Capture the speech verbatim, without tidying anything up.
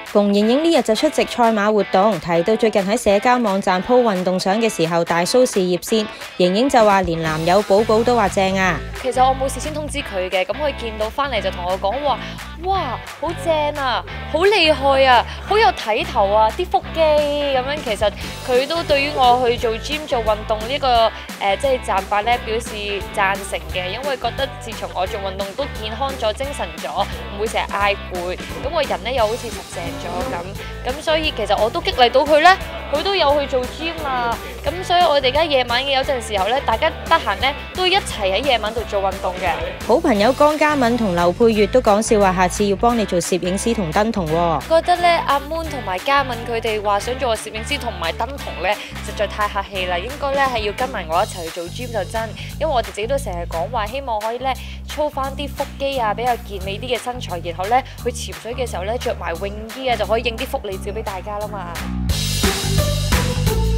馮盈盈呢日就出席賽馬活動，提到最近喺社交網站 po 運動相嘅時候大 show 事業線，盈盈就話連男友寶寶都話正啊。 其實我冇事先通知佢嘅，咁佢見到翻嚟就同我講話，哇，好正啊，好厲害啊，好有睇頭啊，啲腹肌咁樣。其實佢都對於我去做 gym 做運動呢、這個誒、呃、即係習慣咧表示贊成嘅，因為覺得自從我做運動都健康咗、精神咗，唔會成日嗌攰，咁個人咧又好似實淨咗咁，咁所以其實我都激勵到佢咧，佢都有去做 gym 啊，咁所以我哋而家夜晚嘅有陣時候咧，大家得閒咧都一齊喺夜晚度做運動嘅。 好朋友江嘉敏同劉佩玥都講笑話，下次要幫你做攝影師同燈童喎。 覺得咧阿 Moon 同埋嘉敏佢哋話想做個攝影師同埋燈童咧，實在太客氣啦，應該咧係要跟埋我一齊去做 gym 就真，因為我哋自己都成日講話希望可以咧操翻啲腹肌啊，比較健美啲嘅身材，然後咧去潛水嘅時候咧着埋泳衣啊，就可以影啲福利照俾大家啦嘛。